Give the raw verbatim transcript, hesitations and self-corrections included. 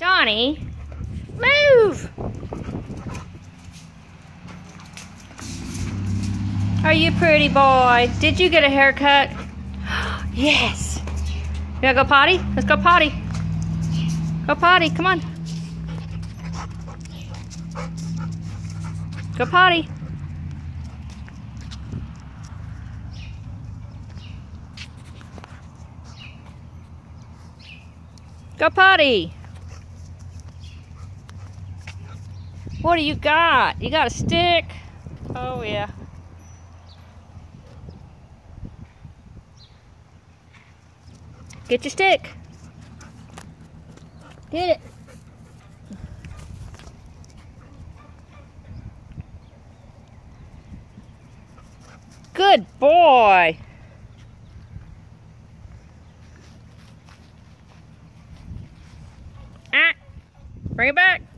Donny, move! Are you pretty boy? Did you get a haircut? Yes! You gotta go potty? Let's go potty. Go potty, come on. Go potty. Go potty. What do you got? You got a stick? Oh yeah. Get your stick. Get it. Good boy. Ah, bring it back.